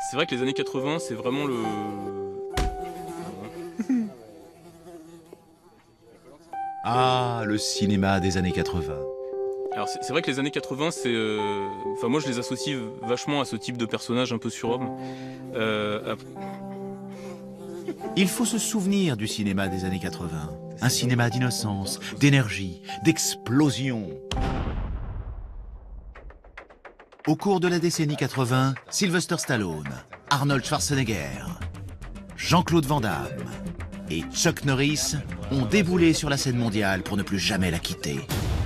C'est vrai que les années 80, c'est vraiment le... Ah, le cinéma des années 80. Alors c'est vrai que les années 80, c'est... Enfin moi je les associe vachement à ce type de personnage un peu surhomme. Il faut se souvenir du cinéma des années 80. Un cinéma d'innocence, d'énergie, d'explosion. Au cours de la décennie 80, Sylvester Stallone, Arnold Schwarzenegger, Jean-Claude Van Damme et Chuck Norris ont déboulé sur la scène mondiale pour ne plus jamais la quitter.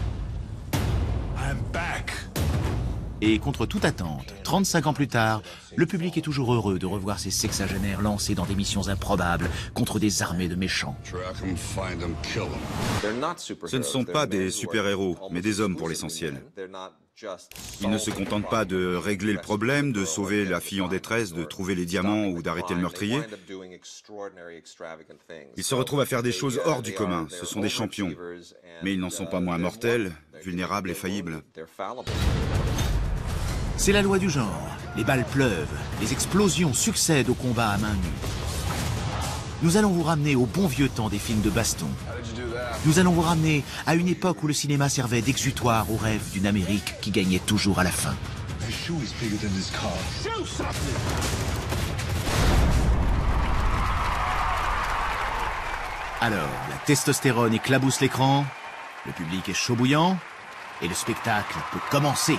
Et contre toute attente, 35 ans plus tard, le public est toujours heureux de revoir ces sexagénaires lancés dans des missions improbables contre des armées de méchants. Ce ne sont pas des super-héros, mais des hommes pour l'essentiel. Ils ne se contentent pas de régler le problème, de sauver la fille en détresse, de trouver les diamants ou d'arrêter le meurtrier. Ils se retrouvent à faire des choses hors du commun. Ce sont des champions. Mais ils n'en sont pas moins mortels, vulnérables et faillibles. C'est la loi du genre. Les balles pleuvent, les explosions succèdent aux combats à main nue. Nous allons vous ramener au bon vieux temps des films de baston. Nous allons vous ramener à une époque où le cinéma servait d'exutoire aux rêves d'une Amérique qui gagnait toujours à la fin. Alors, la testostérone éclabousse l'écran, le public est chaud bouillant, et le spectacle peut commencer.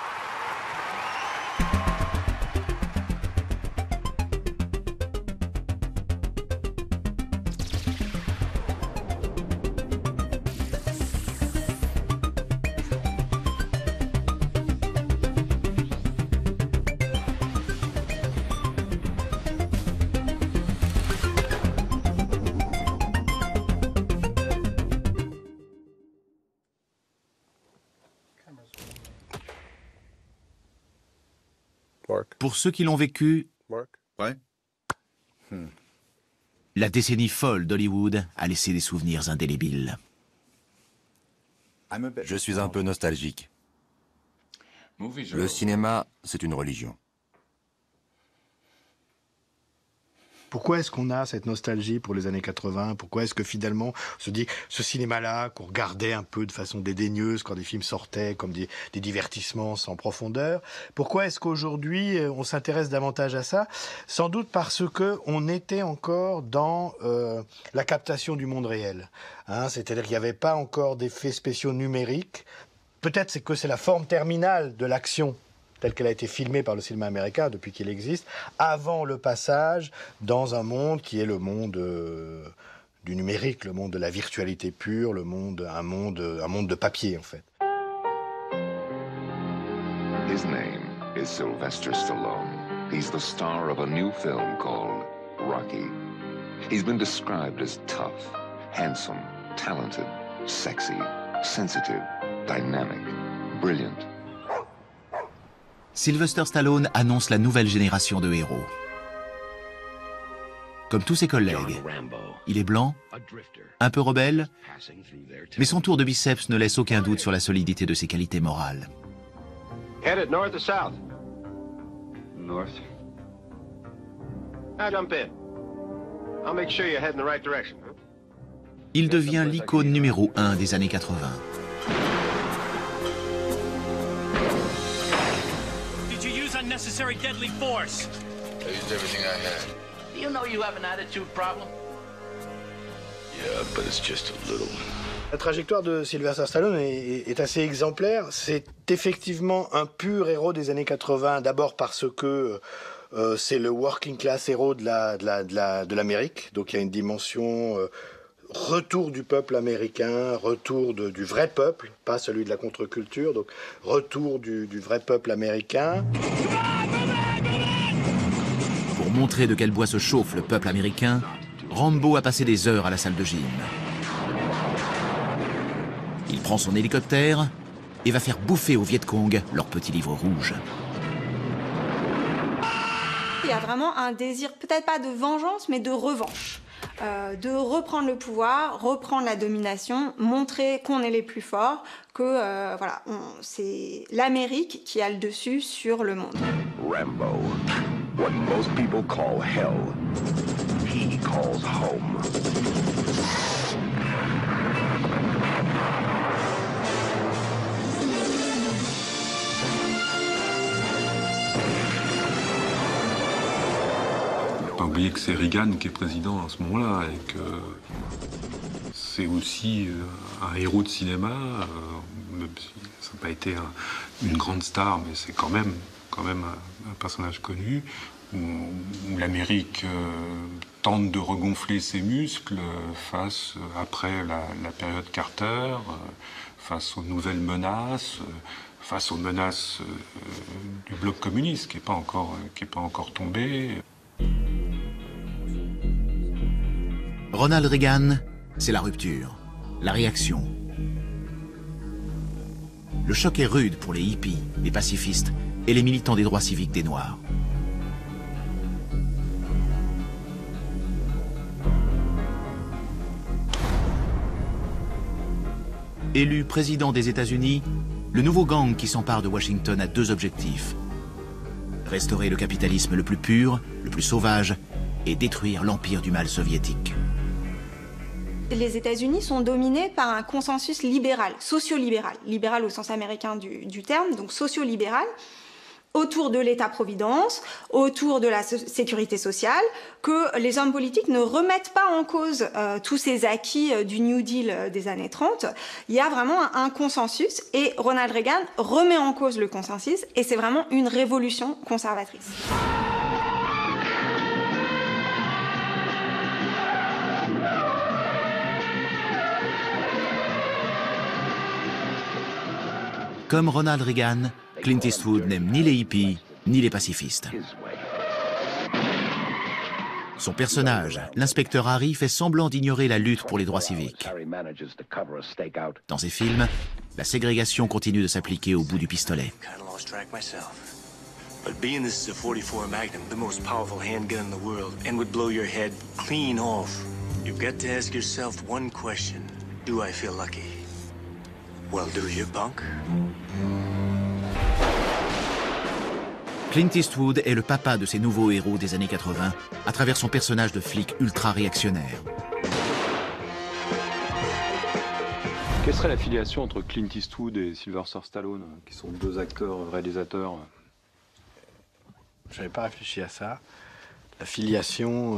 Pour ceux qui l'ont vécu, Ouais. la décennie folle d'Hollywood a laissé des souvenirs indélébiles. Je suis un peu nostalgique. Le cinéma, c'est une religion. Pourquoi est-ce qu'on a cette nostalgie pour les années 80? Pourquoi est-ce que finalement on se dit ce cinéma-là qu'on regardait un peu de façon dédaigneuse quand des films sortaient comme des divertissements sans profondeur, pourquoi est-ce qu'aujourd'hui on s'intéresse davantage à ça? Sans doute parce que on était encore dans la captation du monde réel. Hein, c'est-à-dire qu'il n'y avait pas encore d'effets spéciaux numériques. Peut-être c'est que c'est la forme terminale de l'action telle qu'elle a été filmée par le cinéma américain depuis qu'il existe, avant le passage dans un monde qui est le monde du numérique, le monde de la virtualité pure, un monde de papier en fait. His name is Sylvester Stallone. He's the star of a new film called Rocky. He's been described as tough, handsome, talented, sexy, sensitive, dynamic, brilliant. Sylvester Stallone annonce la nouvelle génération de héros. Comme tous ses collègues, il est blanc, un peu rebelle, mais son tour de biceps ne laisse aucun doute sur la solidité de ses qualités morales. Headed north or south? North. Now jump in. I'll make sure you're heading the right direction. Huh? Il devient l'icône numéro 1 des années 80. Unnecessary deadly force. I used everything I had. Do you know you have an attitude problem? Yeah, but it's just a little. La trajectoire de Sylvester Stallone est assez exemplaire. C'est effectivement un pur héros des années 80, d'abord parce que c'est le working class héros de l'Amérique. Donc il y a une dimension retour du peuple américain, retour du vrai peuple, pas celui de la contre-culture, donc retour du vrai peuple américain. Pour montrer de quel bois se chauffe le peuple américain, Rambo a passé des heures à la salle de gym. Il prend son hélicoptère et va faire bouffer aux Viet Cong leur petit livre rouge. Il y a vraiment un désir, peut-être pas de vengeance, mais de revanche. De reprendre le pouvoir, reprendre la domination, montrer qu'on est les plus forts, que voilà, c'est l'Amérique qui a le dessus sur le monde. Rambo. What most people call hell, he calls home. Pas oublier que c'est Reagan qui est président à ce moment-là et que c'est aussi un héros de cinéma. Même si ça n'a pas été une grande star, mais c'est quand même un personnage connu, où l'Amérique tente de regonfler ses muscles après la période Carter, face aux nouvelles menaces, face aux menaces du bloc communiste qui n'est pas encore tombé. Ronald Reagan, c'est la rupture, la réaction. Le choc est rude pour les hippies, les pacifistes et les militants des droits civiques des Noirs. Élu président des États-Unis, le nouveau gang qui s'empare de Washington a deux objectifs. Restaurer le capitalisme le plus pur, le plus sauvage, et détruire l'empire du mal soviétique. Les États-Unis sont dominés par un consensus libéral, socio-libéral, libéral au sens américain du terme, donc socio-libéral, autour de l'État-providence, autour de la sécurité sociale, que les hommes politiques ne remettent pas en cause tous ces acquis du New Deal des années 30. Il y a vraiment un consensus et Ronald Reagan remet en cause le consensus et c'est vraiment une révolution conservatrice. Comme Ronald Reagan, Clint Eastwood n'aime ni les hippies, ni les pacifistes. Son personnage, l'inspecteur Harry, fait semblant d'ignorer la lutte pour les droits civiques. Dans ses films, la ségrégation continue de s'appliquer au bout du pistolet. But being this is a 44 Magnum, the most powerful handgun in the world, and would blow your head clean off, you've got to ask yourself one question. Do I feel lucky? Well, do you, punk? Clint Eastwood est le papa de ces nouveaux héros des années 80 à travers son personnage de flic ultra-réactionnaire. Quelle serait l'affiliation entre Clint Eastwood et Sylvester Stallone, qui sont deux acteurs, réalisateurs? Je n'avais pas réfléchi à ça. La filiation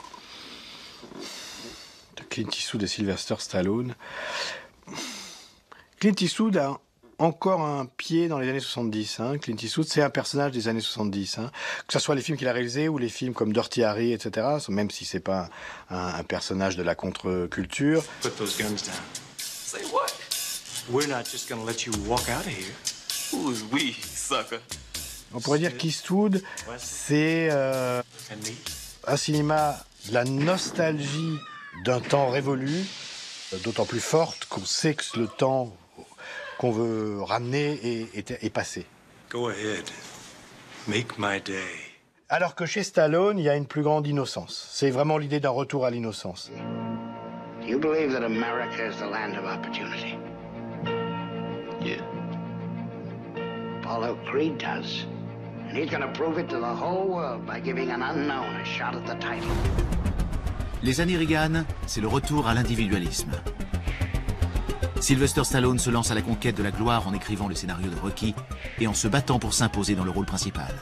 de Clint Eastwood et Sylvester Stallone. Clint Eastwood a encore un pied dans les années 70. Hein. Clint Eastwood, c'est un personnage des années 70. Hein. Que ce soit les films qu'il a réalisés ou les films comme Dirty Harry, etc. Même si c'est pas un personnage de la contre-culture. Put those guns down. Say what? We're not just gonna let you walk out of here. Who's we, sucker? On pourrait dire qu'Eastwood, c'est un cinéma de la nostalgie d'un temps révolu, d'autant plus forte qu'on sait que le temps qu'on veut ramener est passé. Go ahead. Make my day. Alors que chez Stallone, il y a une plus grande innocence. C'est vraiment l'idée d'un retour à l'innocence. Do you believe that America is the land of opportunity? Yeah. Apollo Creed does. And he's gonna prove it to the whole world by giving an unknown a shot at the title. Les années Reagan, c'est le retour à l'individualisme. Sylvester Stallone se lance à la conquête de la gloire en écrivant le scénario de Rocky et en se battant pour s'imposer dans le rôle principal.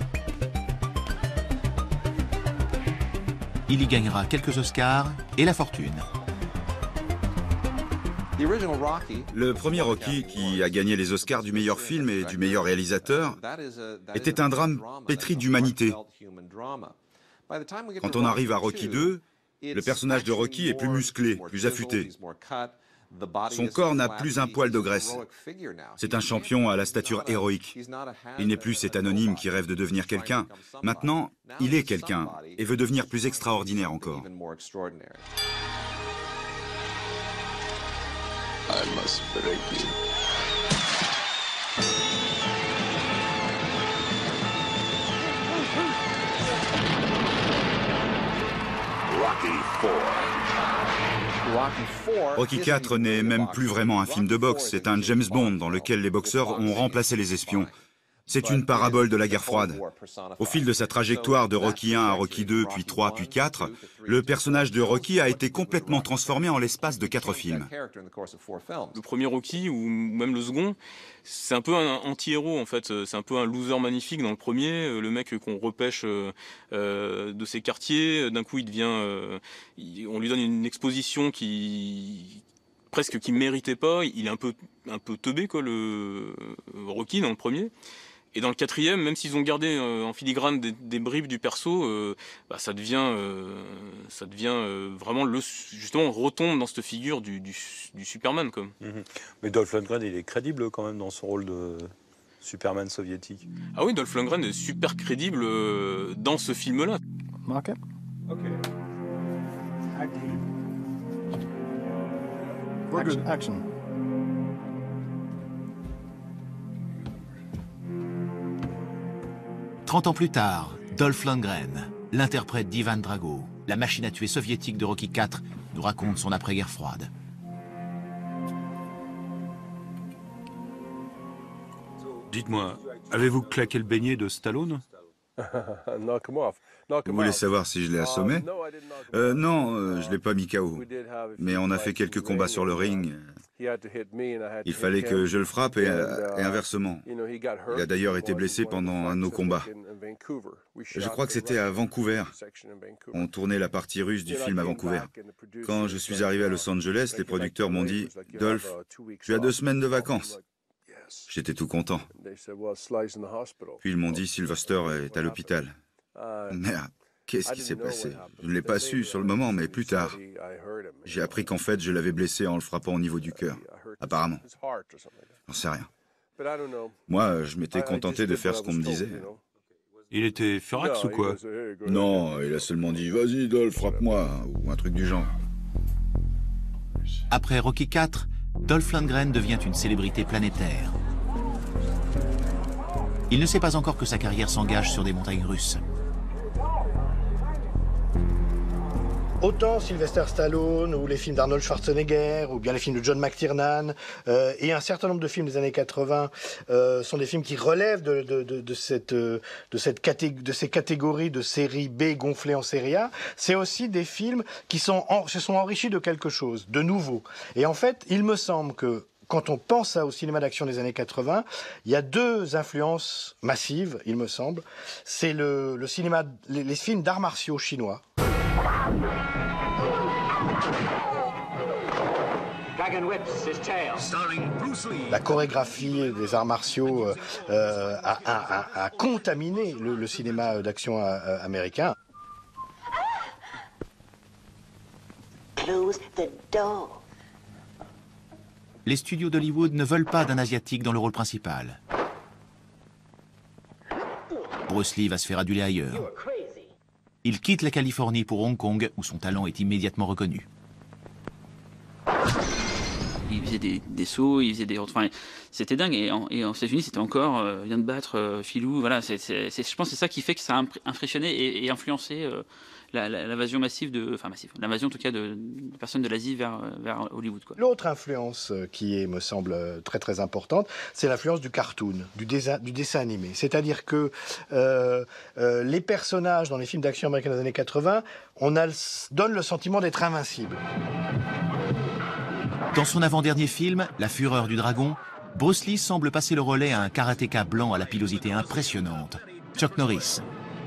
Il y gagnera quelques Oscars et la fortune. Le premier Rocky, qui a gagné les Oscars du meilleur film et du meilleur réalisateur, était un drame pétri d'humanité. Quand on arrive à Rocky II, le personnage de Rocky est plus musclé, plus affûté. Son corps n'a plus un poil de graisse. C'est un champion à la stature héroïque. Il n'est plus cet anonyme qui rêve de devenir quelqu'un. Maintenant, il est quelqu'un et veut devenir plus extraordinaire encore. I must break you. Rocky IV. Rocky IV n'est même plus vraiment un film de boxe, c'est un James Bond dans lequel les boxeurs ont remplacé les espions. C'est une parabole de la guerre froide. Au fil de sa trajectoire de Rocky 1 à Rocky 2, puis 3, puis 4, le personnage de Rocky a été complètement transformé en l'espace de 4 films. Le premier Rocky, ou même le second, c'est un peu un anti-héros en fait. C'est un peu un loser magnifique dans le premier, le mec qu'on repêche de ses quartiers. D'un coup, il devient, on lui donne une exposition qui méritait pas. Il est un peu teubé quoi, le Rocky dans le premier. Et dans le quatrième, même s'ils ont gardé en filigrane des bribes du perso, ça devient vraiment justement on retombe dans cette figure du Superman comme. Mais Dolph Lundgren, il est crédible quand même dans son rôle de Superman soviétique. Ah oui, Dolph Lundgren est super crédible dans ce film-là. Ok. Action. « 30 ans plus tard, Dolph Lundgren, l'interprète d'Ivan Drago, la machine à tuer soviétique de Rocky IV, nous raconte son après-guerre froide. Dites-moi, avez-vous claqué le beignet de Stallone? Vous voulez savoir si je l'ai assommé? Non, je l'ai pas mis KO. Mais on a fait quelques combats sur le ring. Il fallait que je le frappe et inversement. Il a d'ailleurs été blessé pendant un de nos combats. Je crois que c'était à Vancouver. On tournait la partie russe du film à Vancouver. Quand je suis arrivé à Los Angeles, les producteurs m'ont dit « Dolph, tu as 2 semaines de vacances ». J'étais tout content. Puis ils m'ont dit « Sylvester est à l'hôpital ». Merde, qu'est-ce qui s'est passé? Je ne l'ai pas su sur le moment, mais plus tard. J'ai appris qu'en fait, je l'avais blessé en le frappant au niveau du cœur. Apparemment. J'en sais rien. Moi, je m'étais contenté de faire ce qu'on me disait. Il était furax ou quoi? Non, il a seulement dit « Vas-y, Dolph, frappe-moi » ou un truc du genre. Après Rocky IV, Dolph Lundgren devient une célébrité planétaire. Il ne sait pas encore que sa carrière s'engage sur des montagnes russes. Autant Sylvester Stallone ou les films d'Arnold Schwarzenegger ou bien les films de John McTiernan et un certain nombre de films des années 80 sont des films qui relèvent de ces catégories de série B gonflées en série A. C'est aussi des films qui se sont enrichis de quelque chose, de nouveau. Et en fait, il me semble que quand on pense au cinéma d'action des années 80, il y a 2 influences massives, il me semble. C'est le cinéma, les films d'arts martiaux chinois. La chorégraphie des arts martiaux a contaminé le cinéma d'action américain. Close the door. Les studios d'Hollywood ne veulent pas d'un Asiatique dans le rôle principal. Bruce Lee va se faire aduler ailleurs. Il quitte la Californie pour Hong Kong, où son talent est immédiatement reconnu. Il faisait des sauts, il faisait des... Enfin, c'était dingue. Et aux États-Unis, c'était encore... vient de battre Filou. Voilà, je pense que c'est ça qui fait que ça a impressionné et influencé l'invasion massive l'invasion en tout cas de personnes de l'Asie vers Hollywood. L'autre influence qui me semble très très importante, c'est l'influence du cartoon, du dessin animé. C'est-à-dire que les personnages dans les films d'action américains des années 80, donne le sentiment d'être invincible. Dans son avant-dernier film, La Fureur du Dragon, Bruce Lee semble passer le relais à un karatéka blanc à la pilosité impressionnante, Chuck Norris.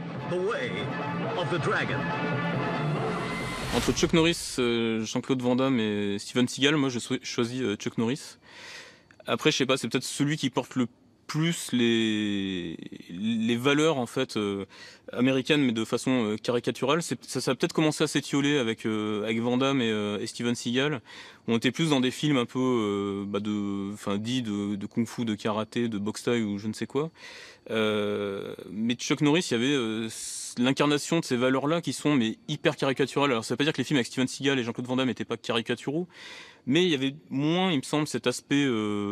Entre Chuck Norris, Jean-Claude Van Damme et Steven Seagal, moi je choisis Chuck Norris. Après, je sais pas, c'est peut-être celui qui porte le plus les valeurs en fait américaines, mais de façon caricaturale. Ça a peut-être commencé à s'étioler avec Van Damme et Steven Seagal. On était plus dans des films un peu de kung-fu, de karaté, de boxe thaï ou je ne sais quoi. Mais Chuck Norris, il y avait l'incarnation de ces valeurs-là qui sont hyper caricaturales. Alors ça veut pas dire que les films avec Steven Seagal et Jean-Claude Van Damme n'étaient pas caricaturaux, mais il y avait moins, il me semble, cet aspect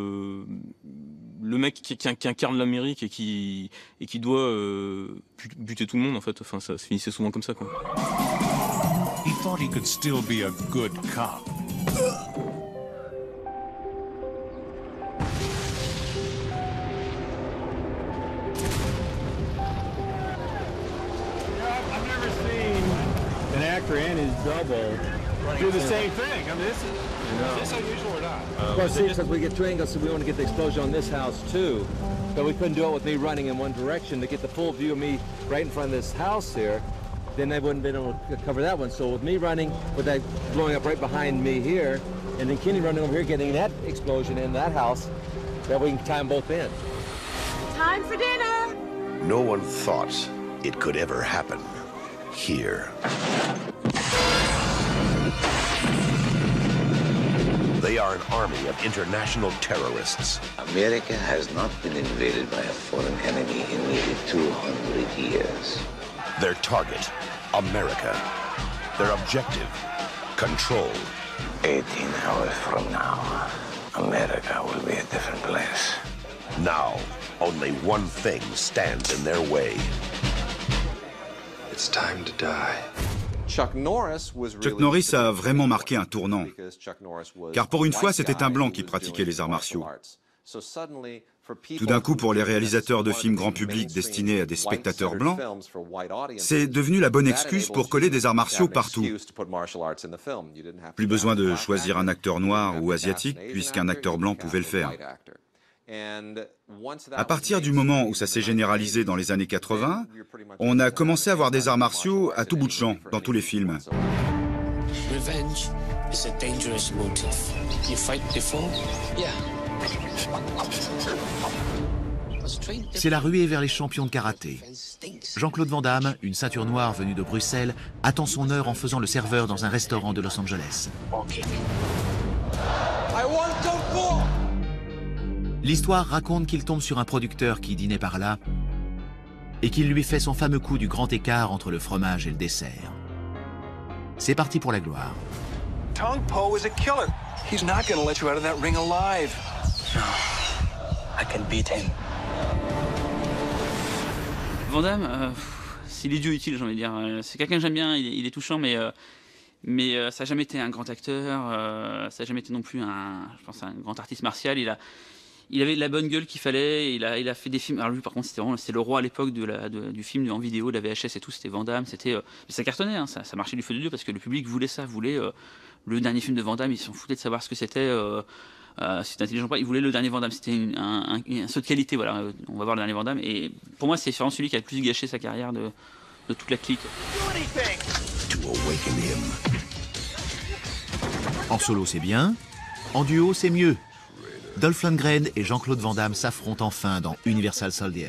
le mec qui incarne l'Amérique et qui doit buter tout le monde en fait. Enfin, ça se finissait souvent comme ça, quoi. He thought he could still be a good cop. actor and his double do the same thing. I mean, is this unusual or not? Well, see, because we get two angles, so we want to get the explosion on this house too. But we couldn't do it with me running in one direction to get the full view of me right in front of this house here. Then they wouldn't have been able to cover that one. So with me running, with that blowing up right behind me here, and then Kenny running over here getting that explosion in that house, that we can time both in. Time for dinner! No one thought it could ever happen here. They are an army of international terrorists. America has not been invaded by a foreign enemy in nearly 200 years. Their target, America. Their objective, control. 18 hours from now, America will be a different place. Now, only one thing stands in their way. It's time to die. Chuck Norris a vraiment marqué un tournant, car pour une fois, c'était un blanc qui pratiquait les arts martiaux. Tout d'un coup, pour les réalisateurs de films grand public destinés à des spectateurs blancs, c'est devenu la bonne excuse pour coller des arts martiaux partout. Plus besoin de choisir un acteur noir ou asiatique, puisqu'un acteur blanc pouvait le faire. À partir du moment où ça s'est généralisé dans les années 80, on a commencé à voir des arts martiaux à tout bout de champ, dans tous les films. Revenge is a dangerous motive. You fight before? Yeah. C'est la ruée vers les champions de karaté. Jean-Claude Van Damme, une ceinture noire venue de Bruxelles, attend son heure en faisant le serveur dans un restaurant de Los Angeles. L'histoire raconte qu'il tombe sur un producteur qui dînait par là et qu'il lui fait son fameux coup du grand écart entre le fromage et le dessert. C'est parti pour la gloire. Tong Po is a killer. He's not going to let you out of that ring alive. No, I can beat him. Van Damme, c'est l'idiot utile, j'ai envie de dire. C'est quelqu'un que j'aime bien, il est touchant, mais ça n'a jamais été un grand acteur, ça n'a jamais été non plus un grand artiste martial. Il avait la bonne gueule qu'il fallait, il a fait des films. Alors lui, par contre, c'était le roi à l'époque du film en vidéo, de la VHS et tout, c'était Van Damme. Mais ça cartonnait, hein, ça marchait du feu de Dieu parce que le public voulait ça, voulait le dernier film de Van Damme. Ils s'en foutaient de savoir ce que c'était. C'était intelligent pas. Ils voulaient le dernier Van Damme. C'était un saut de qualité. Voilà, on va voir le dernier Van Damme. Et pour moi, c'est vraiment celui qui a le plus gâché sa carrière de toute la clique. En solo, c'est bien. En duo, c'est mieux. Dolph Lundgren et Jean-Claude Van Damme s'affrontent enfin dans Universal Soldier.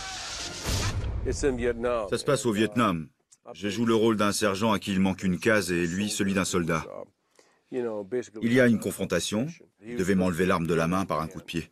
Ça se passe au Vietnam. Je joue le rôle d'un sergent à qui il manque une case et lui celui d'un soldat. Il y a une confrontation. Il devait m'enlever l'arme de la main par un coup de pied.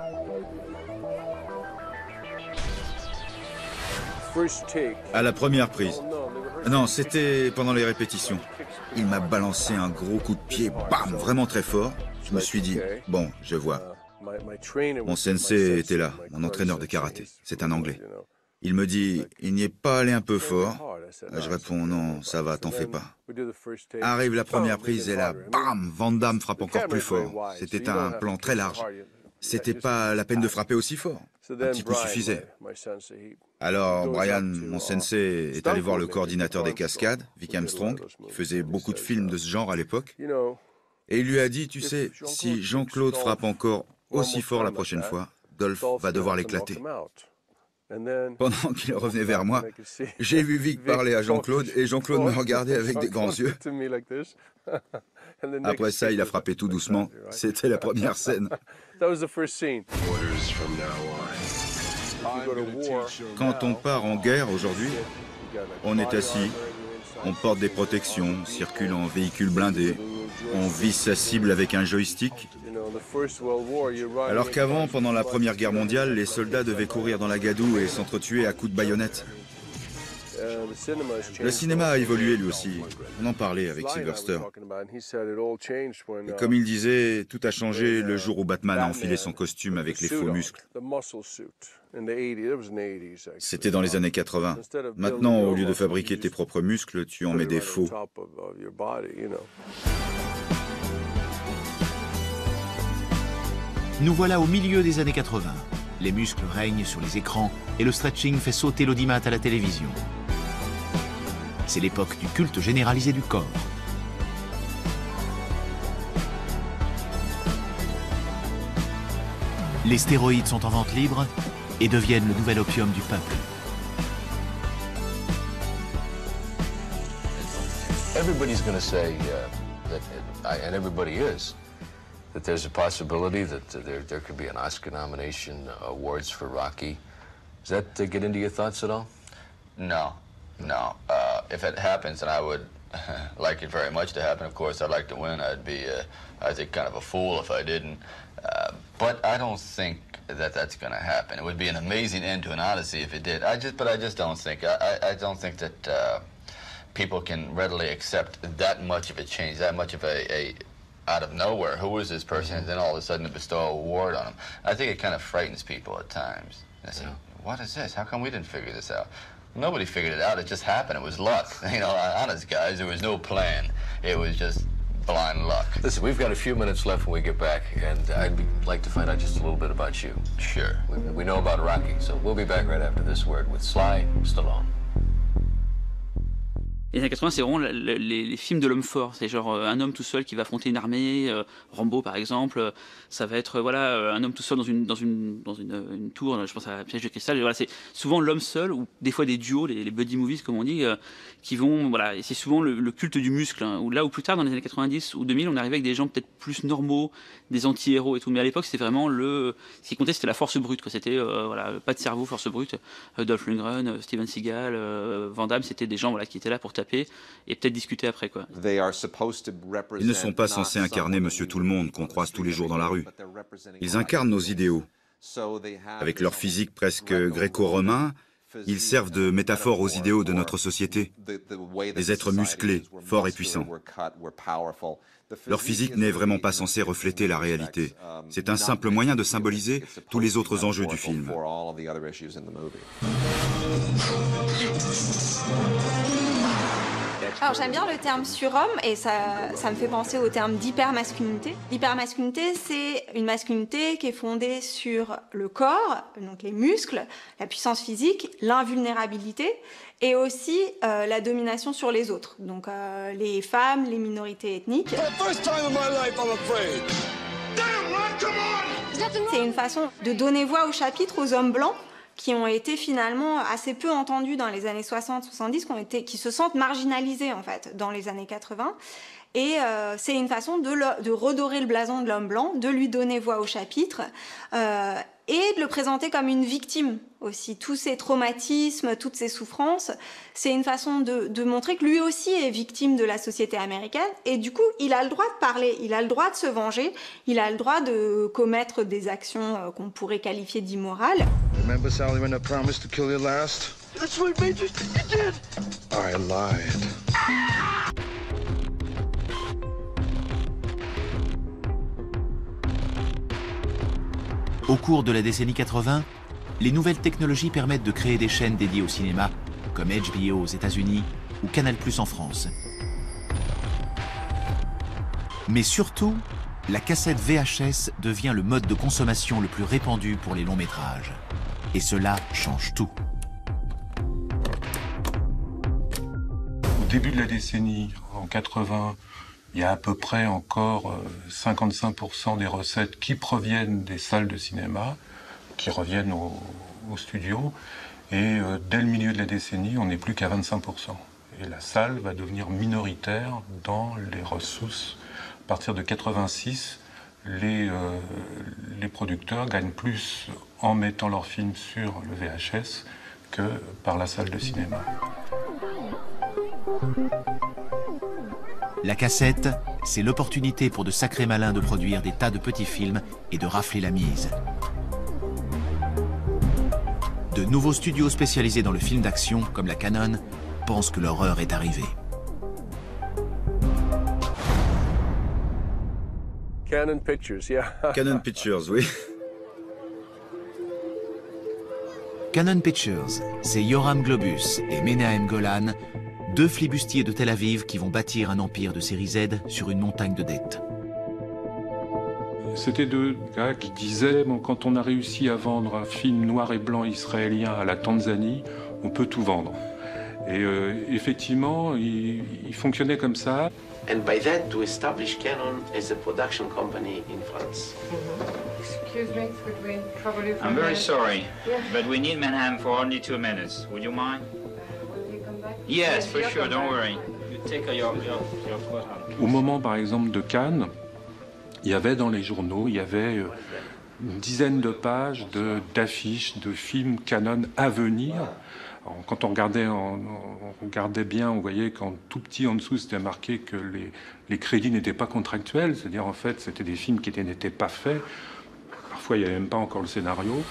À la première prise. Non, c'était pendant les répétitions. Il m'a balancé un gros coup de pied, bam, vraiment très fort. Je me suis dit, bon, je vois. Mon sensei était là, mon entraîneur de karaté. C'est un Anglais. Il me dit, il n'y est pas allé un peu fort? Je réponds, non, ça va, t'en fais pas. Arrive la première prise et là, bam, Van Damme frappe encore plus fort. C'était un plan très large. C'était pas la peine de frapper aussi fort. Un petit coup suffisait. Alors Brian, mon sensei, est allé voir le coordinateur des cascades, Vic Armstrong, qui faisait beaucoup de films de ce genre à l'époque. Et il lui a dit, tu sais, si Jean-Claude frappe encore aussi fort la prochaine fois, Dolph va devoir l'éclater. Pendant qu'il revenait vers moi, j'ai vu Vic parler à Jean-Claude et Jean-Claude me regardait avec des grands yeux. Après ça, il a frappé tout doucement. C'était la première scène. Quand on part en guerre aujourd'hui, on est assis, on porte des protections, circule en véhicule blindé, on vise sa cible avec un joystick. Alors qu'avant, pendant la Première Guerre mondiale, les soldats devaient courir dans la gadoue et s'entretuer à coups de baïonnette. Le cinéma a évolué lui aussi. On en parlait avec Sylvester. Et comme il disait, tout a changé le jour où Batman a enfilé son costume avec les faux muscles. C'était dans les années 80. Maintenant, au lieu de fabriquer tes propres muscles, tu en mets des faux. Nous voilà au milieu des années 80. Les muscles règnent sur les écrans et le stretching fait sauter l'audimat à la télévision. C'est l'époque du culte généralisé du corps. Les stéroïdes sont en vente libre et deviennent le nouvel opium du peuple. Everybody's going to say and everybody is, that there's a possibility that there could be an Oscar nomination, awards for Rocky. Does that get into your thoughts at all? No. If it happens, and I would like it very much to happen, of course, I'd like to win. I'd be, I think, kind of a fool if I didn't. But I don't think that that's going to happen. It would be an amazing end to an Odyssey if it did. I just don't think. I don't think that people can readily accept that much of a change, that much of a out of nowhere. Who is this person? And then all of a sudden to bestow an award on him. I think it kind of frightens people at times. They say, what is this? How come we didn't figure this out? Nobody figured it out. It just happened. It was luck. You know, honest guys, there was no plan. It was just blind luck. Listen, we've got a few minutes left when we get back, and I'd like to find out just a little bit about you. Sure. We know about Rocky, so we'll be back right after this word with Sly Stallone. Les années 80, c'est vraiment les films de l'homme fort. C'est genre un homme tout seul qui va affronter une armée. Rambo, par exemple. Ça va être un homme tout seul dans une tour. Je pense à Piège de cristal. Et voilà, c'est souvent l'homme seul, ou des fois des duos, les buddy movies, comme on dit, qui vont. Voilà, et c'est souvent le culte du muscle. Hein, où plus tard, dans les années 90 ou 2000, on arrivait avec des gens peut-être plus normaux, des anti-héros et tout. Mais à l'époque, c'était vraiment ce qui comptait, c'était la force brute. C'était pas de cerveau, force brute. Dolph Lundgren, Steven Seagal, Van Damme, c'était des gens qui étaient là pour taper et peut-être discuter après, quoi. Ils ne sont pas censés incarner Monsieur Tout-le-Monde qu'on croise tous les jours dans la rue. Ils incarnent nos idéaux. Avec leur physique presque gréco-romain, ils servent de métaphore aux idéaux de notre société. Des êtres musclés, forts et puissants. Leur physique n'est vraiment pas censé refléter la réalité. C'est un simple moyen de symboliser tous les autres enjeux du film. Alors j'aime bien le terme surhomme et ça me fait penser au terme d'hypermasculinité. L'hypermasculinité, c'est une masculinité qui est fondée sur le corps, donc les muscles, la puissance physique, l'invulnérabilité et aussi la domination sur les autres, donc les femmes, les minorités ethniques. C'est une façon de donner voix au chapitre aux hommes blancs qui ont été finalement assez peu entendus dans les années 60-70, qui se sentent marginalisés en fait dans les années 80. Et c'est une façon de redorer le blason de l'homme blanc, de lui donner voix au chapitre et de le présenter comme une victime aussi. Tous ces traumatismes, toutes ces souffrances, c'est une façon de montrer que lui aussi est victime de la société américaine et du coup, il a le droit de parler, il a le droit de se venger, il a le droit de commettre des actions qu'on pourrait qualifier d'immorales. Remember, Sally, when I promised to kill you last? That's what made you think you did. I lied. Au cours de la décennie 80, les nouvelles technologies permettent de créer des chaînes dédiées au cinéma, comme HBO aux États-Unis ou Canal+ en France. Mais surtout, la cassette VHS devient le mode de consommation le plus répandu pour les longs métrages. Et cela change tout. Au début de la décennie, en 80, il y a à peu près encore 55% des recettes qui proviennent des salles de cinéma, qui reviennent au studio. Et dès le milieu de la décennie, on n'est plus qu'à 25%. Et la salle va devenir minoritaire dans les ressources. À partir de 86, les producteurs gagnent plus en mettant leurs films sur le VHS que par la salle de cinéma. La cassette, c'est l'opportunité pour de sacrés malins de produire des tas de petits films et de rafler la mise. De nouveaux studios spécialisés dans le film d'action, comme la Canon, pensent que leur heure est arrivée. Canon Pictures, yeah. Canon Pictures, oui. Canon Pictures, c'est Yoram Globus et Menahem Golan, deux flibustiers de Tel Aviv qui vont bâtir un empire de série Z sur une montagne de dettes. C'était deux gars qui disaient bon, quand on a réussi à vendre un film noir et blanc israélien à la Tanzanie, on peut tout vendre. Et effectivement, il fonctionnait comme ça. And by that, to establish Canon as a production company in France. Excuse me, could we trouble you for I'm a very minute? sorry, Yeah. but we need Manham for only 2 minutes. Would you mind? Will you come back? Yes, for you'll sure, come don't back. worry. You take your coat on. Au moment, par exemple, de Cannes, il y avait dans les journaux, il y avait une dizaine de pages d'affiches de films Canon à venir. Alors, quand on regardait bien, on voyait qu'en tout petit en dessous, c'était marqué que les crédits n'étaient pas contractuels, c'est-à-dire en fait, c'était des films qui n'étaient pas faits. Parfois, il n'y avait même pas encore le scénario.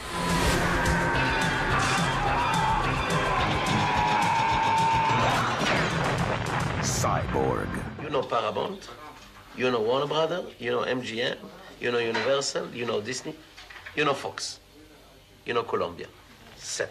Cyborg. You know Paramount, you know Warner Brothers, you know MGM, you know Universal, you know Disney, you know Fox, you know Columbia. 7.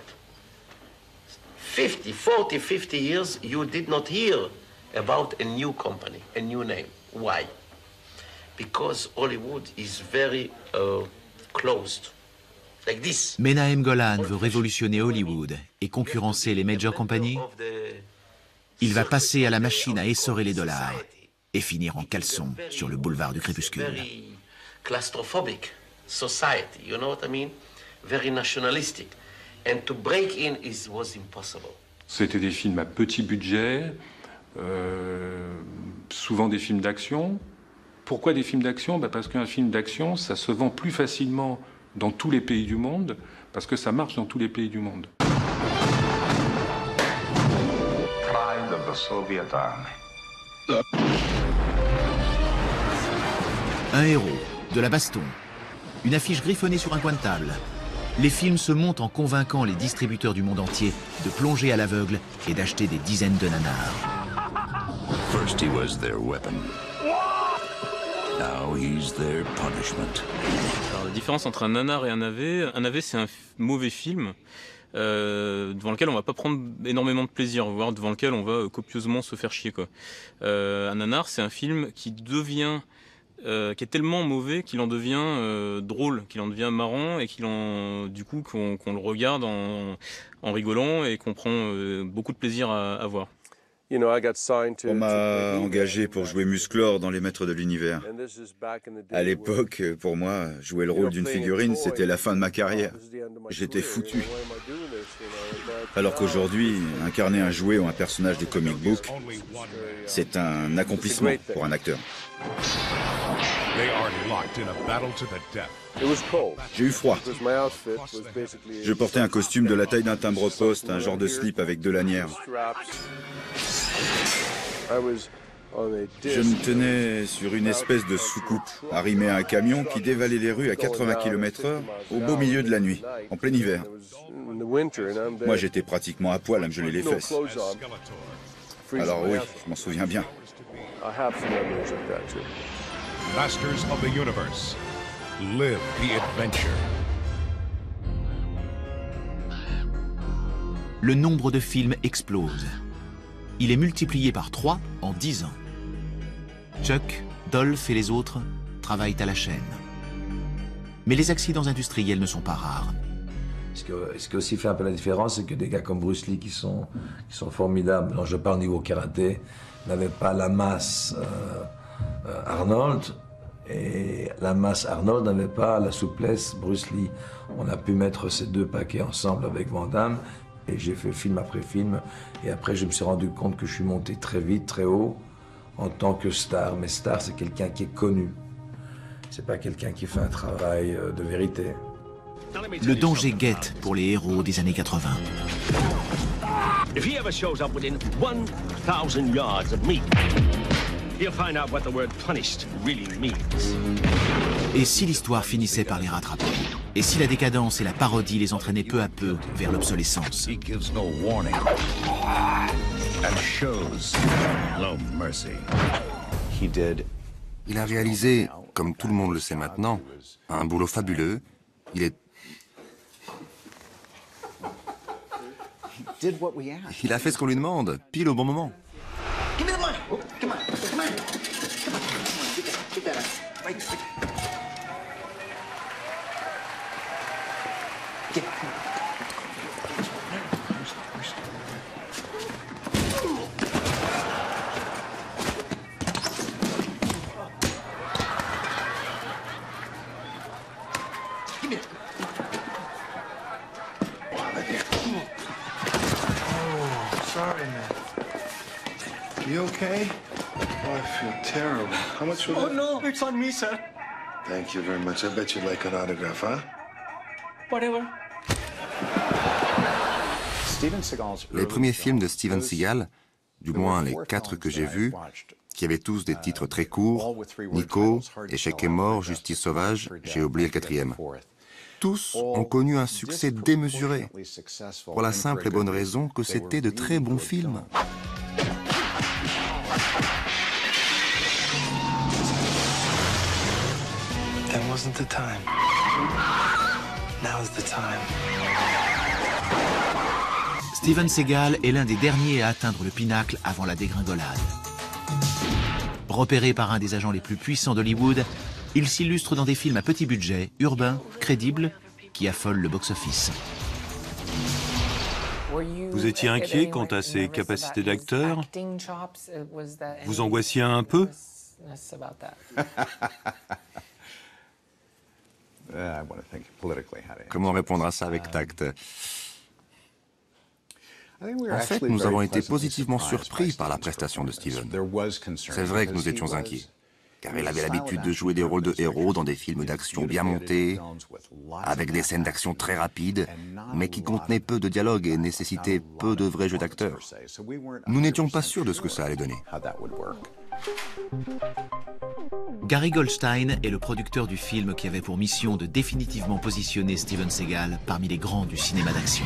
50 years, you did not hear about a new company, a new name. Why? Because Hollywood is very closed, like this. Menahem Golan veut révolutionner Hollywood et concurrencer les major companies. Il va passer à la machine à essorer les dollars et finir en caleçon sur le boulevard du crépuscule. Very claustrophobic society, you know what I mean? Very nationalistic. And to break in was impossible. C'était des films à petit budget, souvent des films d'action. Pourquoi des films d'action? Parce qu'un film d'action, ça se vend plus facilement dans tous les pays du monde, parce que ça marche dans tous les pays du monde. Pride of the Soviet Army. Un héros, de la baston, une affiche griffonnée sur un coin de table. Les films se montent en convainquant les distributeurs du monde entier de plonger à l'aveugle et d'acheter des dizaines de nanars. First he was their weapon. Now he's their punishment. Alors, la différence entre un nanar et un navet c'est un mauvais film devant lequel on va pas prendre énormément de plaisir, voire devant lequel on va copieusement se faire chier, quoi. Un nanar, c'est un film qui devient qui est tellement mauvais qu'il en devient drôle, qu'il en devient marrant et du coup qu'on le regarde en rigolant et qu'on prend beaucoup de plaisir à voir. On m'a engagé pour jouer Musclor dans Les Maîtres de l'Univers. À l'époque, pour moi, jouer le rôle d'une figurine, c'était la fin de ma carrière. J'étais foutu. Alors qu'aujourd'hui, incarner un jouet ou un personnage des comic books, c'est un accomplissement pour un acteur. J'ai eu froid. Je portais un costume de la taille d'un timbre-poste, un genre de slip avec 2 lanières. Je me tenais sur une espèce de soucoupe, arrimée à un camion qui dévalait les rues à 80 km/h au beau milieu de la nuit, en plein hiver. Moi, j'étais pratiquement à poil à me geler les fesses. Alors oui, je m'en souviens bien. Masters of the Universe. Live the adventure. Le nombre de films explose. Il est multiplié par 3 en 10 ans. Chuck, Dolph et les autres travaillent à la chaîne. Mais les accidents industriels ne sont pas rares. Ce qui aussi fait un peu la différence, c'est que des gars comme Bruce Lee, qui sont formidables, dont je parle niveau karaté, n'avaient pas la masse Arnold, et la masse Arnold n'avait pas la souplesse Bruce Lee. On a pu mettre ces 2 paquets ensemble avec Van Damme, et j'ai fait film après film, et après je me suis rendu compte que je suis monté très vite, très haut, en tant que star. Mais star, c'est quelqu'un qui est connu. C'est pas quelqu'un qui fait un travail de vérité. Le danger guette pour les héros des années 80. If he ever shows up within 1,000 yards of me, he'll find out what the word punished really means. Et si l'histoire finissait par les rattraper? Et si la décadence et la parodie les entraînaient peu à peu vers l'obsolescence? He gives no warning and shows no mercy. Il a réalisé, comme tout le monde le sait maintenant, un boulot fabuleux. Il a fait ce qu'on lui demande, pile au bon moment. You okay? Oh, I feel terrible. How much was it? Oh no, it's on me, sir. Thank you very much. I bet you'd like an autograph, huh? Whatever. Les premiers films de Steven Seagal, du moins les 4 que j'ai vus, qui avaient tous des titres très courts, Nico, Échec et mort, Justice sauvage, j'ai oublié le 4e. Tous ont connu un succès démesuré, pour la simple et bonne raison que c'était de très bons films. That wasn't the time. Now's the time. Steven Seagal est l'un des derniers à atteindre le pinacle avant la dégringolade. Repéré par un des agents les plus puissants d'Hollywood, il s'illustre dans des films à petit budget, urbains, crédibles, qui affolent le box-office. Vous étiez inquiet quant à ses capacités d'acteur? Vous angoissiez un peu? Comment répondre à ça avec tact? En fait, nous avons été positivement surpris par la prestation de Steven. C'est vrai que nous étions inquiets, car il avait l'habitude de jouer des rôles de héros dans des films d'action bien montés, avec des scènes d'action très rapides, mais qui contenaient peu de dialogue et nécessitaient peu de vrais jeux d'acteurs. Nous n'étions pas sûrs de ce que ça allait donner. Gary Goldstein est le producteur du film qui avait pour mission de définitivement positionner Steven Seagal parmi les grands du cinéma d'action.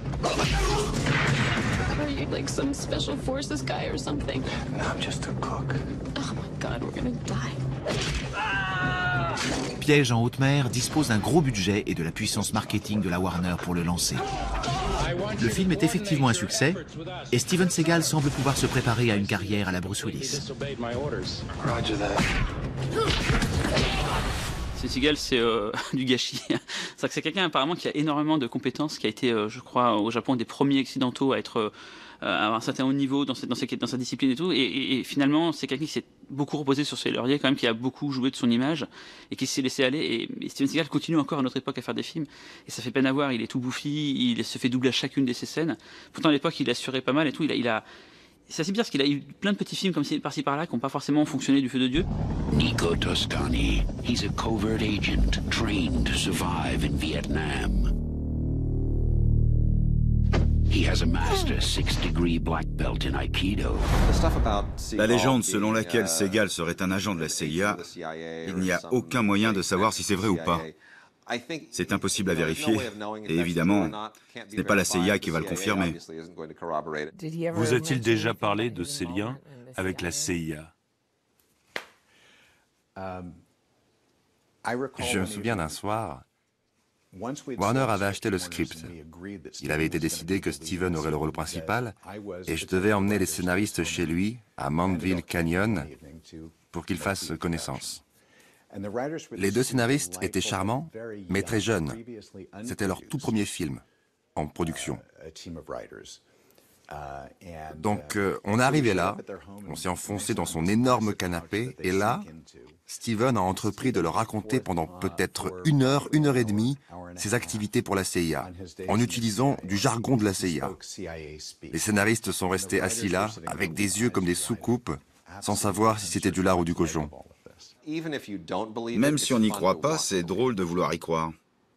Are you like some special forces guy or something? No, I'm just a cook. Oh my God, we're gonna die. Piège en haute mer dispose d'un gros budget et de la puissance marketing de la Warner pour le lancer. Le film est effectivement un succès et Steven Seagal semble pouvoir se préparer à une carrière à la Bruce Willis. Roger that. Seagal, c'est du gâchis. C'est-à-dire que c'est quelqu'un apparemment qui a énormément de compétences, qui a été, je crois, au Japon, des premiers occidentaux à être à avoir un certain haut niveau dans sa discipline et tout. Et finalement, c'est quelqu'un qui s'est beaucoup reposé sur ses lauriers, quand même, qui a beaucoup joué de son image et qui s'est laissé aller. Et Steven Seagal continue encore à notre époque à faire des films. Et ça fait peine à voir. Il est tout bouffi, il se fait doubler à chacune de ses scènes. Pourtant, à l'époque, il assurait pas mal et tout. C'est assez bizarre parce qu'il a eu plein de petits films comme par-ci par-là qui n'ont pas forcément fonctionné du feu de Dieu. Nico Toscani, he's a covert agent trained to survive in Vietnam. He has a master 6-degree black belt in Aikido. La légende selon laquelle Seagal serait un agent de la CIA, il n'y a aucun moyen de savoir si c'est vrai ou pas. C'est impossible à vérifier, et évidemment, ce n'est pas la CIA qui va le confirmer. Vous a-t-il déjà parlé de ses liens avec la CIA? Je me souviens d'un soir, Warner avait acheté le script. Il avait été décidé que Steven aurait le rôle principal, et je devais emmener les scénaristes chez lui, à Manville Canyon, pour qu'ils fassent connaissance. Les deux scénaristes étaient charmants, mais très jeunes. C'était leur tout premier film en production. Donc on est arrivé là, on s'est enfoncé dans son énorme canapé, et là, Steven a entrepris de leur raconter pendant peut-être 1 heure, 1 heure et demie, ses activités pour la CIA, en utilisant du jargon de la CIA. Les scénaristes sont restés assis là, avec des yeux comme des soucoupes, sans savoir si c'était du lard ou du cochon. Même si on n'y croit pas, c'est drôle de vouloir y croire.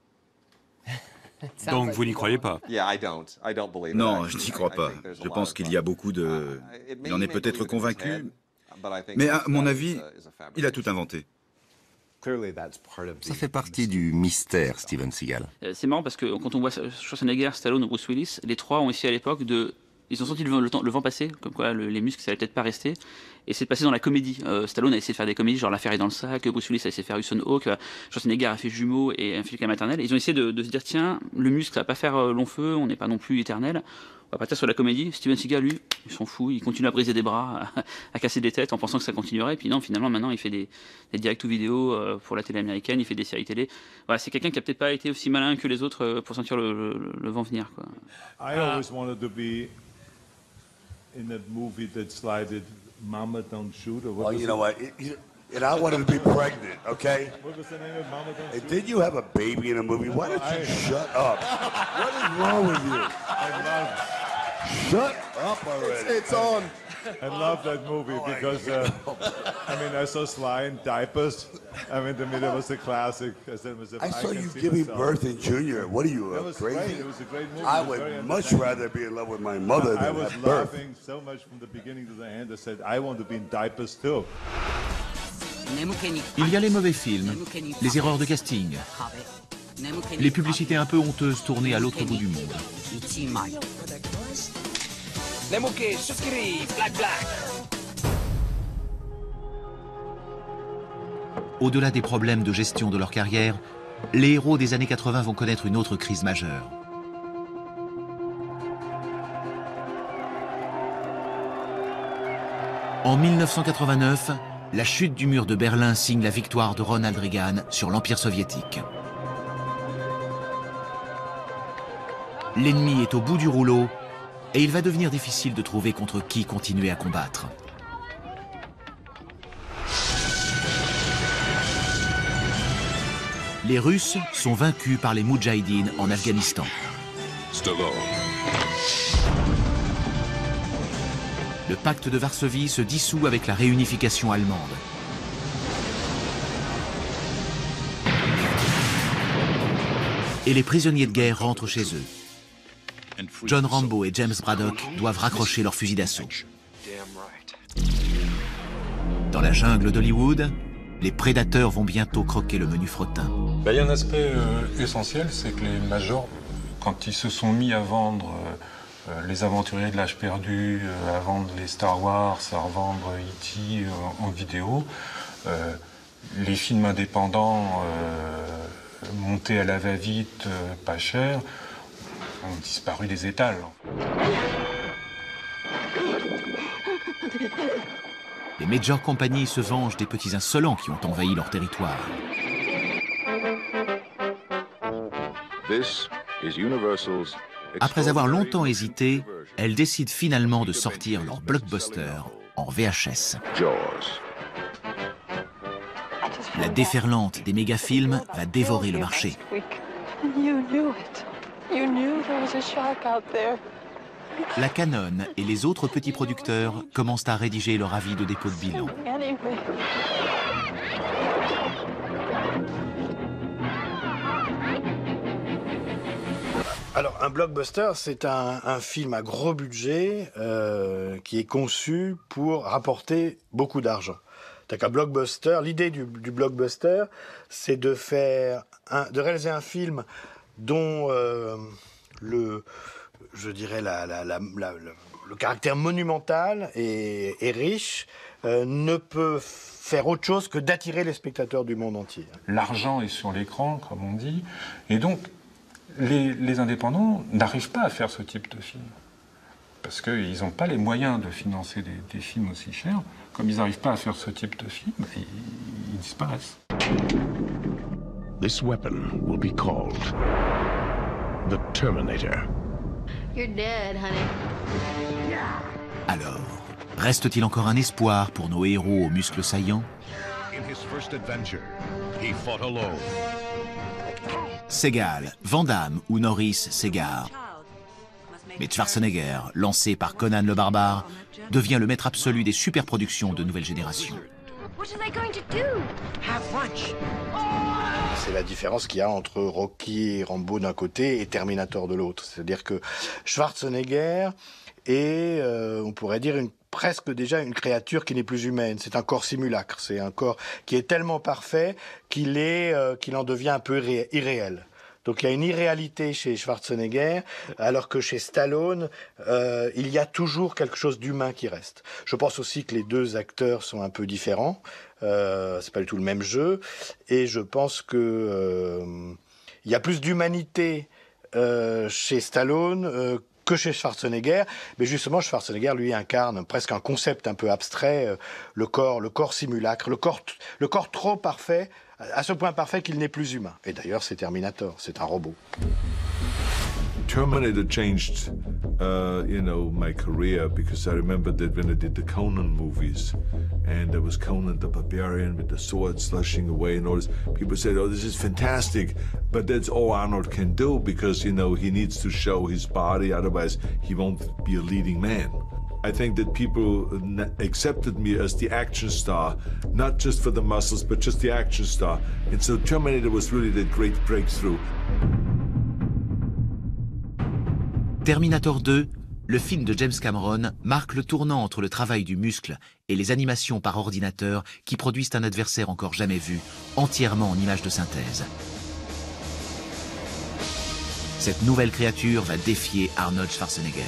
Donc vous n'y croyez pas? Non, je n'y crois pas. Je pense qu'il y a beaucoup de... Il en est peut-être convaincu, mais à mon avis, il a tout inventé. Ça fait partie du mystère, Steven Seagal. C'est marrant parce que quand on voit Schwarzenegger, Stallone ou Bruce Willis, les trois ont essayé à l'époque de... Ils ont senti le vent passer, comme quoi les muscles ça allait peut-être pas rester, et c'est de passer dans la comédie. Stallone a essayé de faire des comédies, genre L'affaire est dans le sac, Bruce Willis a essayé de faire Hudson Hawk, Schwarzenegger a fait Jumeaux et un film à maternelle. Ils ont essayé de se dire tiens, le muscle ça va pas faire long feu, on n'est pas non plus éternel, on va partir sur la comédie. Steven Seagal, lui, il s'en fout, il continue à briser des bras, à casser des têtes en pensant que ça continuerait, et puis non, finalement maintenant il fait des directs ou vidéos pour la télé américaine, il fait des séries télé. Voilà, c'est quelqu'un qui a peut-être pas été aussi malin que les autres pour sentir le vent venir, quoi. I always wanted to be in that movie that slided Mama Don't Shoot, or what? Well, you know what? And I wanted to be pregnant, okay? What was the name of Mama Don't And Shoot? did you have a baby in a movie? Why don't you shut up? What is wrong with you? Shut up already. It's on. I love that movie because, I mean, I saw Sly in diapers. I mean, to me, that was a classic. I saw you giving birth in Junior. What are you, crazy? Great. It was a great movie. I would much rather be in love with my mother than I was have birth. laughing so much from the beginning to the end. I said, I want to be in diapers too. Il y a les mauvais films, les erreurs de casting, les publicités un peu honteuses tournées à l'autre bout du monde. Au-delà des problèmes de gestion de leur carrière, les héros des années 80 vont connaître une autre crise majeure. En 1989, la chute du mur de Berlin signe la victoire de Ronald Reagan sur l'Empire soviétique. L'ennemi est au bout du rouleau et il va devenir difficile de trouver contre qui continuer à combattre. Les Russes sont vaincus par les Moudjahidines en Afghanistan. Le pacte de Varsovie se dissout avec la réunification allemande. Et les prisonniers de guerre rentrent chez eux. John Rambo et James Braddock doivent raccrocher leur fusil d'assaut. Dans la jungle d'Hollywood, les prédateurs vont bientôt croquer le menu fretin. Il y a un aspect essentiel, c'est que les majors, quand ils se sont mis à vendre les aventuriers de l'âge perdu, à vendre les Star Wars, à revendre E.T. en vidéo, les films indépendants montés à la va-vite, pas chers, ont disparu des étals. Les major compagnies se vengent des petits insolents qui ont envahi leur territoire. Après avoir longtemps hésité, elles décident finalement de sortir leur blockbuster en VHS. La déferlante des méga-films va dévorer le marché. La Canon et les autres petits producteurs commencent à rédiger leur avis de dépôt de bilan. Alors, un blockbuster, c'est un film à gros budget qui est conçu pour rapporter beaucoup d'argent. Donc, un blockbuster, l'idée du blockbuster, c'est de réaliser un film dont le caractère monumental et riche ne peut faire autre chose que d'attirer les spectateurs du monde entier. L'argent est sur l'écran, comme on dit, et donc les indépendants n'arrivent pas à faire ce type de film. Parce qu'ils n'ont pas les moyens de financer des films aussi chers. Comme ils n'arrivent pas à faire ce type de film, ils disparaissent. This weapon will be called the Terminator. You're dead, honey. Alors, reste-t-il encore un espoir pour nos héros aux muscles saillants? In his first adventure, he fought alone. Seagal, Van Damme ou Norris s'égarent. Mais Schwarzenegger, lancé par Conan le Barbare, devient le maître absolu des superproductions de nouvelle génération. C'est la différence qu'il y a entre Rocky et Rambo d'un côté et Terminator de l'autre. C'est-à-dire que Schwarzenegger est, on pourrait dire, presque déjà une créature qui n'est plus humaine. C'est un corps simulacre. C'est un corps qui est tellement parfait qu'il en devient un peu irréel. Donc il y a une irréalité chez Schwarzenegger, alors que chez Stallone, il y a toujours quelque chose d'humain qui reste. Je pense aussi que les deux acteurs sont un peu différents. C'est pas du tout le même jeu. Et je pense que il y a plus d'humanité chez Stallone que chez Schwarzenegger. Mais justement, Schwarzenegger, lui, incarne presque un concept un peu abstrait, le corps simulacre, le corps trop parfait, à ce point parfait qu'il n'est plus humain. Et d'ailleurs, c'est Terminator, c'est un robot. Terminator changed, my career, because I remember that when I did the Conan movies, and there was Conan the Barbarian with the sword slashing away and all this, people said, oh, this is fantastic, but that's all Arnold can do because, he needs to show his body, otherwise he won't be a leading man. I think that people accepted me as the action star, not just for the muscles, but just the action star. And so Terminator was really the great breakthrough. Terminator 2, le film de James Cameron, marque le tournant entre le travail du muscle et les animations par ordinateur qui produisent un adversaire encore jamais vu, entièrement en images de synthèse. Cette nouvelle créature va défier Arnold Schwarzenegger.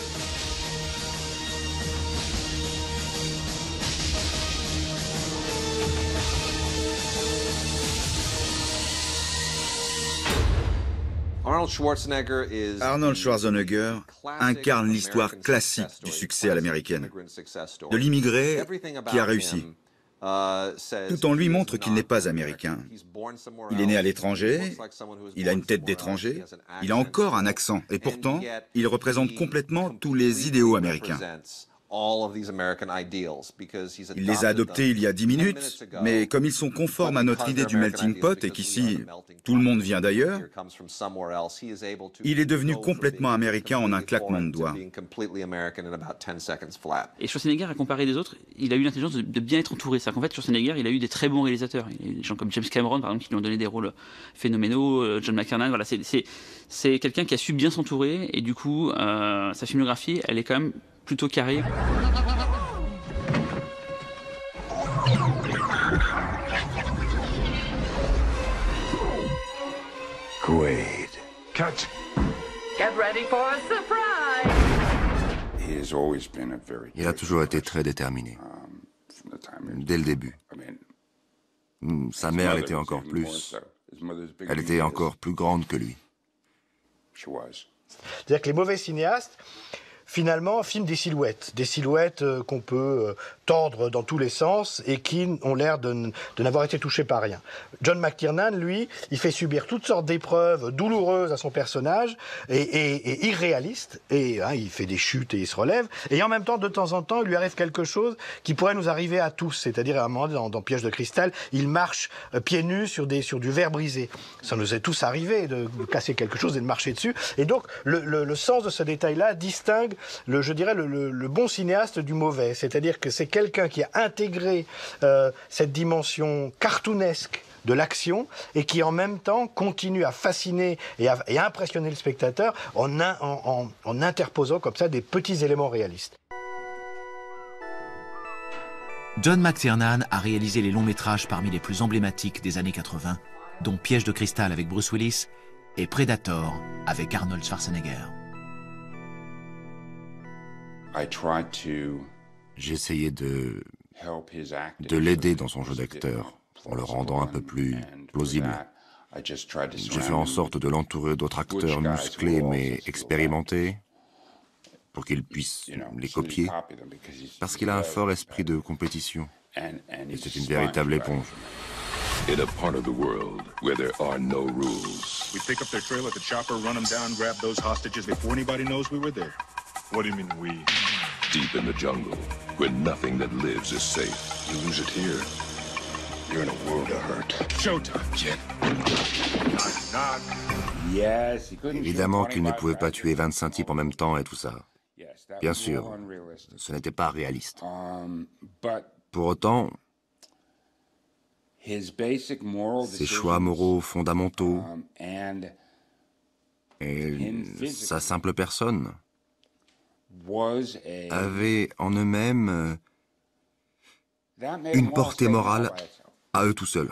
Arnold Schwarzenegger incarne l'histoire classique du succès à l'américaine, de l'immigré qui a réussi. Tout en lui montre qu'il n'est pas américain. Il est né à l'étranger, il a une tête d'étranger, il a encore un accent, et pourtant, il représente complètement tous les idéaux américains. Il les a adoptés il y a 10 minutes, mais comme ils sont conformes à notre idée du melting pot et qu'ici, tout le monde vient d'ailleurs, il est devenu complètement américain en un claquement de doigts. Et Schwarzenegger, à comparer des autres, il a eu l'intelligence de bien être entouré. C'est-à-dire qu'en fait, Schwarzenegger, il a eu des très bons réalisateurs. Il y a eu des gens comme James Cameron, par exemple, qui lui ont donné des rôles phénoménaux, John McTiernan, voilà, c'est quelqu'un qui a su bien s'entourer, et du coup, sa filmographie, elle est quand même plutôt carré. Quaid. Cut. Get ready for a surprise. Il a toujours été très déterminé. Dès le début. Sa mère l'était encore plus. Elle était encore plus grande que lui. C'est-à-dire que les mauvais cinéastes, finalement, filment des silhouettes qu'on peut tordre dans tous les sens et qui ont l'air de n'avoir été touchés par rien. John McTiernan, lui, il fait subir toutes sortes d'épreuves douloureuses à son personnage et irréalistes, et il fait des chutes et il se relève, et en même temps, de temps en temps, il lui arrive quelque chose qui pourrait nous arriver à tous, c'est-à-dire à un moment dans Piège de cristal, il marche pieds nus sur du verre brisé. Ça nous est tous arrivé de casser quelque chose et de marcher dessus, et donc le sens de ce détail-là distingue le bon cinéaste du mauvais, c'est-à-dire que c'est quelqu'un qui a intégré cette dimension cartoonesque de l'action et qui en même temps continue à fasciner et à impressionner le spectateur en interposant comme ça des petits éléments réalistes. John McTiernan a réalisé les longs métrages parmi les plus emblématiques des années 80, dont Piège de cristal avec Bruce Willis et Predator avec Arnold Schwarzenegger. J'essayais de l'aider dans son jeu d'acteur, en le rendant un peu plus plausible. J'ai fait en sorte de l'entourer d'autres acteurs musclés mais expérimentés, pour qu'il puisse les copier, parce qu'il a un fort esprit de compétition. Et c'est une véritable éponge. In a part of the world where there are no rules. We pick up their trail at the chopper, run them down, grab those hostages before anybody knows we were there. What do you mean we? Deep in the jungle, where nothing that lives is safe. You lose it here, you're in a world of hurt. Showtime, kid. Évidemment qu'il ne pouvait pas tuer 25 types en même temps et tout ça. Bien sûr, ce n'était pas réaliste. Pour autant, ses choix moraux fondamentaux et sa simple personne avaient en eux-mêmes une portée morale à eux tout seuls.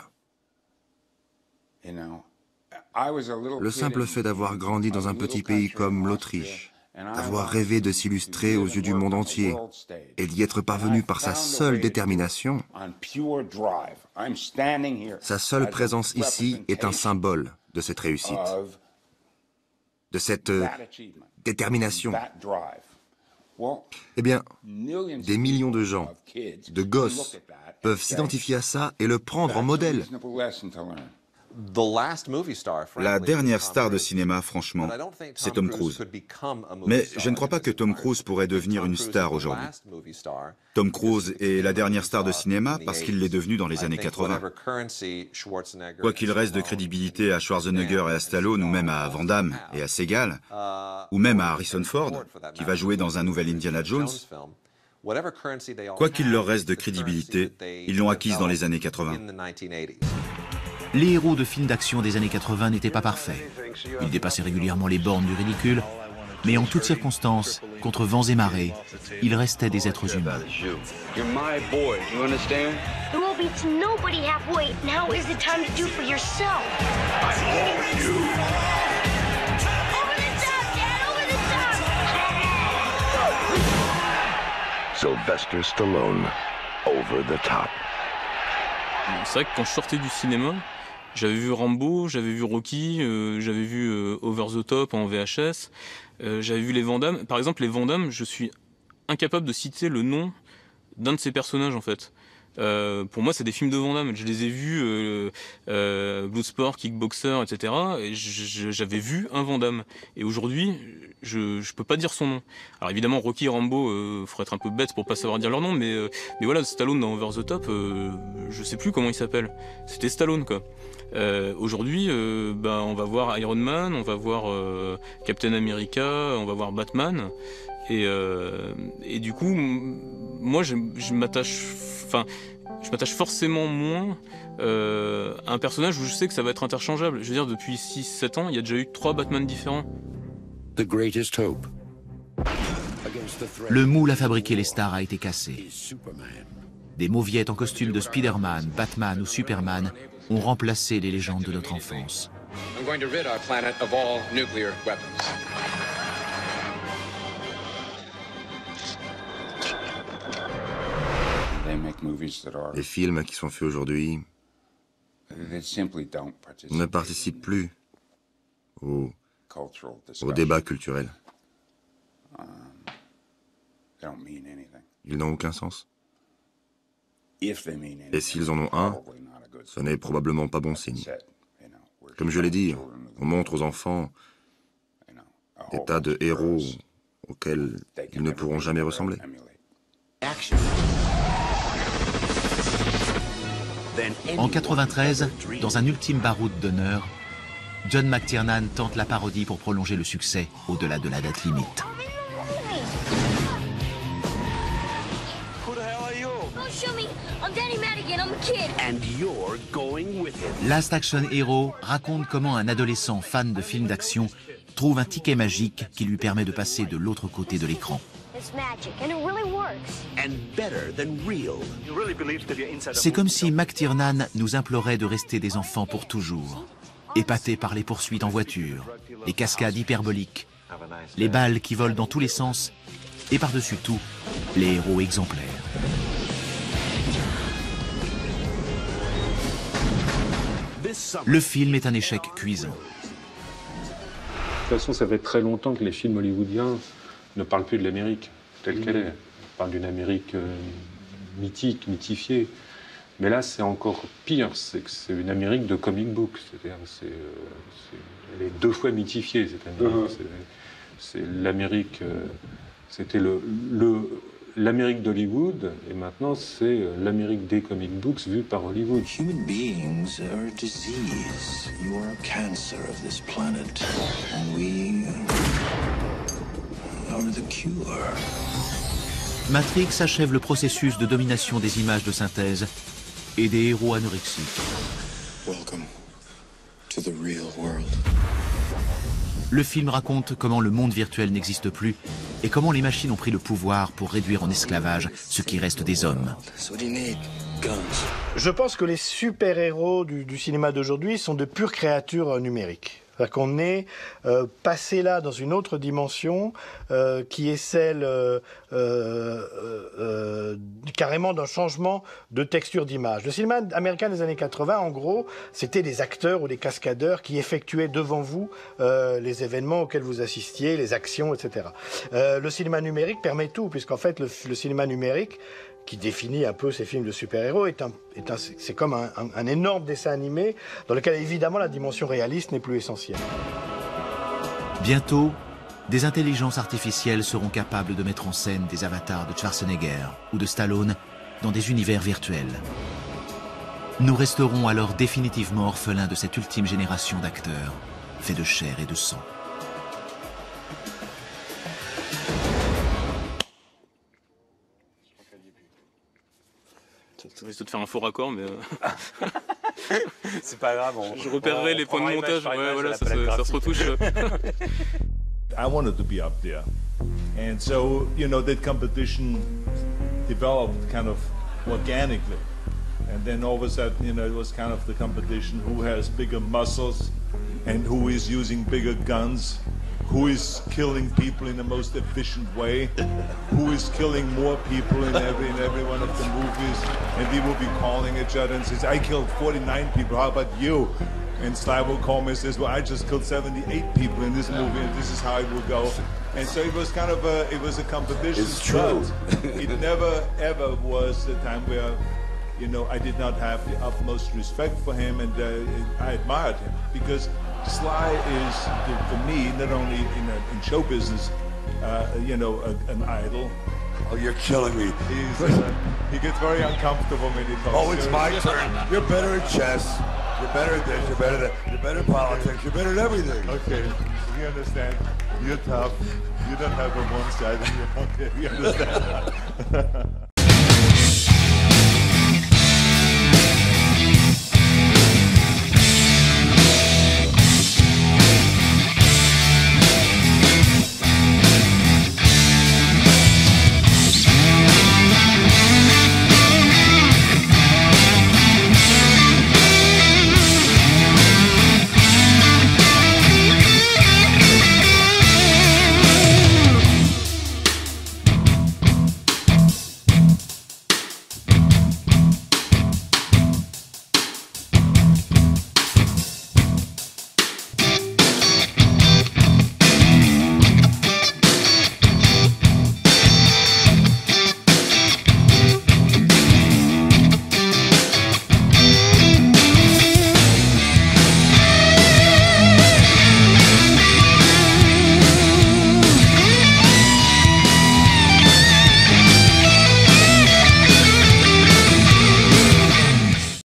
Le simple fait d'avoir grandi dans un petit pays comme l'Autriche, d'avoir rêvé de s'illustrer aux yeux du monde entier et d'y être parvenu par sa seule détermination, sa seule présence ici est un symbole de cette réussite, de cette détermination. Eh bien, des millions de gens, de gosses, peuvent s'identifier à ça et le prendre en modèle. La dernière star de cinéma, franchement, c'est Tom Cruise. Mais je ne crois pas que Tom Cruise pourrait devenir une star aujourd'hui. Tom Cruise est la dernière star de cinéma parce qu'il l'est devenu dans les années 80. Quoi qu'il reste de crédibilité à Schwarzenegger et à Stallone, ou même à Van Damme et à Seagal, ou même à Harrison Ford, qui va jouer dans un nouvel Indiana Jones, quoi qu'il leur reste de crédibilité, ils l'ont acquise dans les années 80. Les héros de films d'action des années 80 n'étaient pas parfaits. Ils dépassaient régulièrement les bornes du ridicule, mais en toutes circonstances, contre vents et marées, ils restaient des êtres humains. Sylvester Stallone, over the top. C'est vrai que quand je sortais du cinéma, j'avais vu Rambo, j'avais vu Rocky, j'avais vu Over the Top en VHS, j'avais vu les Van Damme. Par exemple, les Van Damme, je suis incapable de citer le nom d'un de ces personnages en fait. Pour moi, c'est des films de Van Damme. Je les ai vus, Bloodsport, Kickboxer, etc. Et j'avais vu un Van Damme. Et aujourd'hui, je peux pas dire son nom. Alors évidemment, Rocky et Rambo, faudrait être un peu bête pour pas savoir dire leur nom, mais voilà, Stallone dans Over the Top, je sais plus comment il s'appelle. C'était Stallone, quoi. Aujourd'hui, on va voir Iron Man, on va voir Captain America, on va voir Batman. Et du coup, moi, je m'attache forcément moins à un personnage où je sais que ça va être interchangeable. Je veux dire, depuis 6-7 ans, il y a déjà eu 3 Batman différents. The greatest hope. Le moule à fabriquer les stars a été cassé. Des mauviettes en costume de Spider-Man, Batman ou Superman ont remplacé les légendes de notre enfance. I'm going to rid our planet of all nuclear weapons. Les films qui sont faits aujourd'hui ne participent plus au débat culturel. Ils n'ont aucun sens. Et s'ils en ont un, ce n'est probablement pas bon signe. Comme je l'ai dit, on montre aux enfants des tas de héros auxquels ils ne pourront jamais ressembler. En 93, dans un ultime baroud d'honneur, John McTiernan tente la parodie pour prolonger le succès au-delà de la date limite. Last Action Hero raconte comment un adolescent fan de films d'action trouve un ticket magique qui lui permet de passer de l'autre côté de l'écran. C'est comme si McTiernan nous implorait de rester des enfants pour toujours, épatés par les poursuites en voiture, les cascades hyperboliques, les balles qui volent dans tous les sens et par-dessus tout, les héros exemplaires. Le film est un échec cuisant. De toute façon, ça fait très longtemps que les films hollywoodiens ne parlent plus de l'Amérique telle qu'elle est. On parle d'une Amérique mythique, mythifiée. Mais là, c'est encore pire. C'est que c'est une Amérique de comic book. C'est-à-dire, elle est 2 fois mythifiée, cette Amérique. C'est l'Amérique. C'était l'Amérique d'Hollywood, et maintenant c'est l'Amérique des comic books vue par Hollywood. Human beings are a disease. You are a cancer of this planet. And we are the cure. Matrix achève le processus de domination des images de synthèse et des héros anorexiques. Welcome to the real world. Le film raconte comment le monde virtuel n'existe plus et comment les machines ont pris le pouvoir pour réduire en esclavage ce qui reste des hommes. Je pense que les super-héros du cinéma d'aujourd'hui sont de pures créatures numériques. C'est-à-dire qu'on est passé là dans une autre dimension qui est celle carrément d'un changement de texture d'image. Le cinéma américain des années 80, en gros, c'était des acteurs ou des cascadeurs qui effectuaient devant vous les événements auxquels vous assistiez, les actions, etc. Le cinéma numérique permet tout, puisqu'en fait le cinéma numérique qui définit un peu ces films de super-héros, c'est comme un énorme dessin animé dans lequel évidemment la dimension réaliste n'est plus essentielle. Bientôt, des intelligences artificielles seront capables de mettre en scène des avatars de Schwarzenegger ou de Stallone dans des univers virtuels. Nous resterons alors définitivement orphelins de cette ultime génération d'acteurs, faits de chair et de sang. Ça risque de faire un faux raccord, mais... C'est pas grave. Je repérerai les points de montage. Ouais, voilà, ça se retouche. I wanted to be up there. And so, you know, that competition developed kind of organically. And then all of a sudden, you know, it was kind of the competition who has bigger muscles and who is using bigger guns, who is killing people in the most efficient way, who is killing more people in every one of the movies. And we will be calling each other and says, I killed 49 people, how about you? And Sly will call me and says, well, I just killed 78 people in this movie, and this is how it will go. And so it was kind of a competition. It's true. It never, ever was a time where, you know, I did not have the utmost respect for him, and I admired him. Because Sly is, for me, not only in show business, you know, an idol. Oh, you're killing me. He gets very uncomfortable when he talks. Oh, it's my turn. You're better at chess. You're better at this. You're better at that. You're better at politics. You're better at everything. Okay, we understand. You're tough. You don't have a one-sided. Okay, we understand.